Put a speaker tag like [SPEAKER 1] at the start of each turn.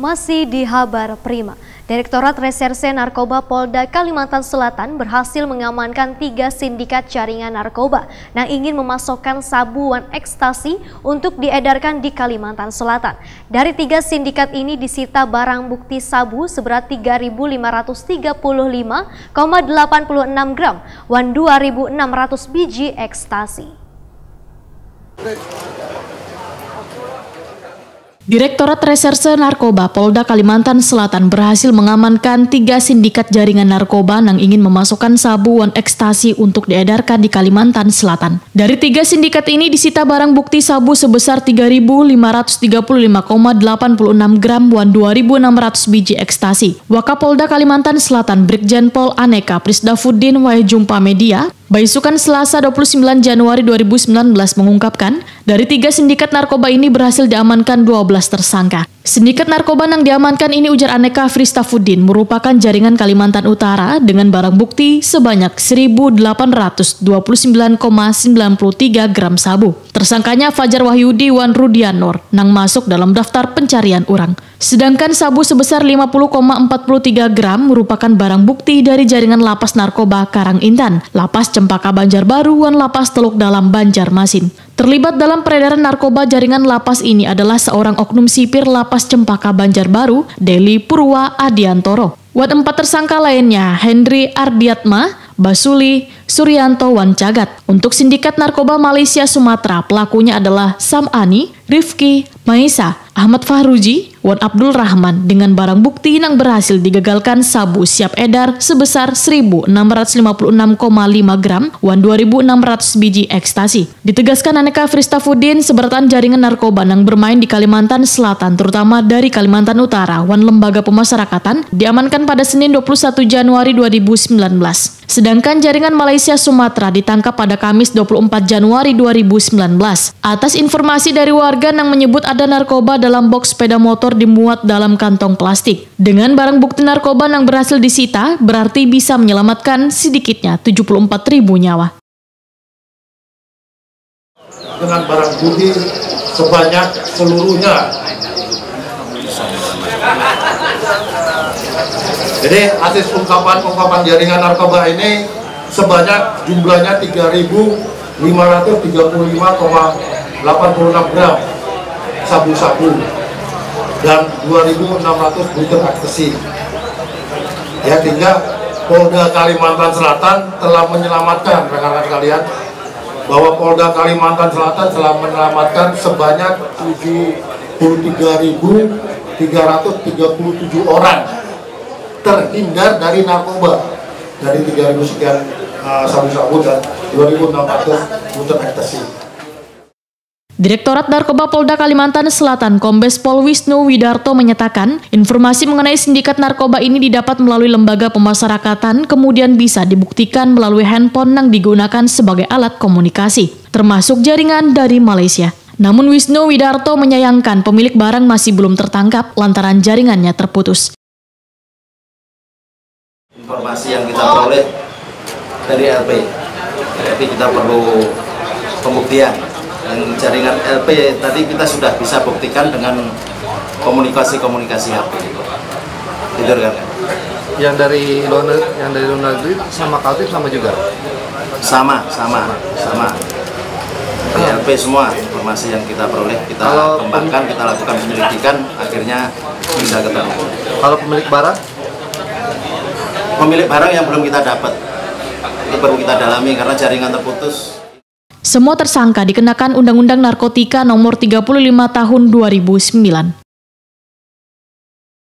[SPEAKER 1] Masih di Habar Prima, Direktorat Reserse Narkoba Polda Kalimantan Selatan berhasil mengamankan 3 sindikat jaringan narkoba yang ingin memasokkan sabu ekstasi untuk diedarkan di Kalimantan Selatan. Dari 3 sindikat ini disita barang bukti sabu seberat 3.535,86 gram dan 2.600 biji ekstasi.
[SPEAKER 2] Direktorat Reserse Narkoba Polda Kalimantan Selatan berhasil mengamankan 3 sindikat jaringan narkoba yang ingin memasukkan sabu ekstasi untuk diedarkan di Kalimantan Selatan. Dari 3 sindikat ini disita barang bukti sabu sebesar 3.535,86 gram dan 2.600 biji ekstasi. Wakapolda Kalimantan Selatan Brigjen Pol Aneka Prisdafuddin wae jumpa media Baisukan Selasa 29 Januari 2019 mengungkapkan, dari 3 sindikat narkoba ini berhasil diamankan 12 tersangka. Sindikat narkoba yang diamankan ini, ujar Aneka Prisdafuddin, merupakan jaringan Kalimantan Utara dengan barang bukti sebanyak 1.829,93 gram sabu. Tersangkanya Fajar Wahyudi wan Rudianor yang masuk dalam daftar pencarian orang. Sedangkan sabu sebesar 50,43 gram merupakan barang bukti dari jaringan lapas narkoba Karang Intan, Lapas Cempaka Banjarbaru, dan Lapas Teluk Dalam Banjarmasin. Terlibat dalam peredaran narkoba jaringan lapas ini adalah seorang oknum sipir Lapas Cempaka Banjarbaru, Deli Purwa Adiantoro. 4 tersangka lainnya, Hendri Ardiatma, Basuli, Suryanto, wan Cagat. Untuk sindikat narkoba Malaysia Sumatera, pelakunya adalah Sam Ani, Rifki, Maisa, Ahmad Fahruji, wan Abdul Rahman dengan barang bukti yang berhasil digagalkan sabu siap edar sebesar 1.656,5 gram wan 2.600 biji ekstasi. Ditegaskan Aneka Prisdafuddin, seberatan jaringan narkoba yang bermain di Kalimantan Selatan terutama dari Kalimantan Utara wan lembaga pemasyarakatan diamankan pada Senin 21 Januari 2019. Sedangkan jaringan Malaysia Sumatera ditangkap pada Kamis 24 Januari 2019. Atas informasi dari warga yang menyebut ada narkoba dalam box sepeda motor dimuat dalam kantong plastik. Dengan barang bukti narkoba yang berhasil disita, berarti bisa menyelamatkan sedikitnya 74.000 nyawa.
[SPEAKER 3] Dengan barang bukti sebanyak seluruhnya. Jadi atas ungkapan jaringan narkoba ini sebanyak jumlahnya 3.535,86 gram sabu-sabu dan 2.600 butir ekstasi. Ya, hingga Polda Kalimantan Selatan telah menyelamatkan, rekan-rekan sekalian, bahwa Polda Kalimantan Selatan telah menyelamatkan sebanyak 73.337 orang terhindar dari narkoba, dari 3.000 sekian sabu-sabu dan 2.600 butir ekstasi.
[SPEAKER 2] Direktorat Narkoba Polda Kalimantan Selatan Kombes Pol Wisnu Widarto menyatakan, informasi mengenai sindikat narkoba ini didapat melalui lembaga pemasyarakatan, kemudian bisa dibuktikan melalui handphone yang digunakan sebagai alat komunikasi, termasuk jaringan dari Malaysia. Namun Wisnu Widarto menyayangkan pemilik barang masih belum tertangkap lantaran jaringannya terputus.
[SPEAKER 4] Informasi yang kita peroleh dari LP, kita perlu pembuktian. Dan jaringan LP tadi kita sudah bisa buktikan dengan komunikasi HP. Gitu kan?
[SPEAKER 5] Yang dari luar negeri sama Kaltim sama juga.
[SPEAKER 4] Sama. LP semua informasi yang kita peroleh, kita kembangkan, kita lakukan penyelidikan, akhirnya bisa ketemu.
[SPEAKER 5] Kalau pemilik barang
[SPEAKER 4] yang belum kita dapat, itu baru kita dalami karena jaringan terputus.
[SPEAKER 2] Semua tersangka dikenakan Undang-Undang Narkotika Nomor 35 Tahun 2009.